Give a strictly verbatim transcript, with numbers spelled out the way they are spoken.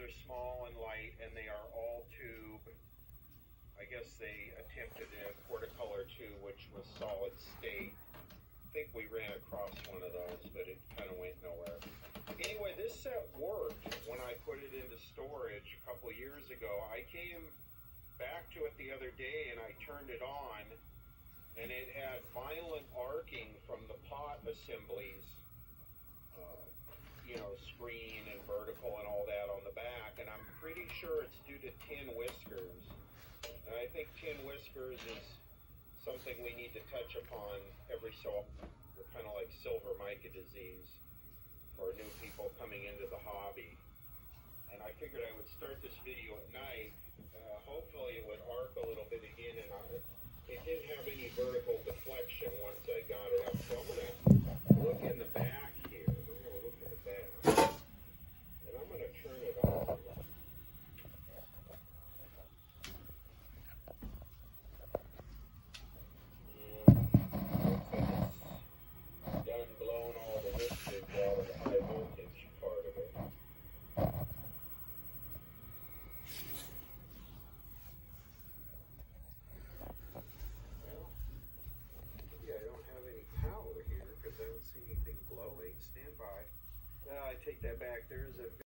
are small and light, and they are all tube. I guess they attempted a Portacolor too, which was solid state. I think we ran across one of those, but it kind of went nowhere. Anyway, this set worked when I put it into storage a couple years ago. I came back to it the other day and I turned it on, and it had violent arcing from the pot assemblies, uh, you know, screen and vertical and all that on the back, and I'm pretty sure it's due to tin whiskers. And I think tin whiskers is something we need to touch upon every so often. They're kind of like silver mica disease for new people coming into the hobby. And I figured I would start this video at night. Uh, hopefully it would arc a little bit again, and I, it didn't have any vertical deflection once I got it up. So I'm going to look in the back here. I'm going to look in the back. And I'm going to turn it on. Stand by. Uh, I take that back. There's a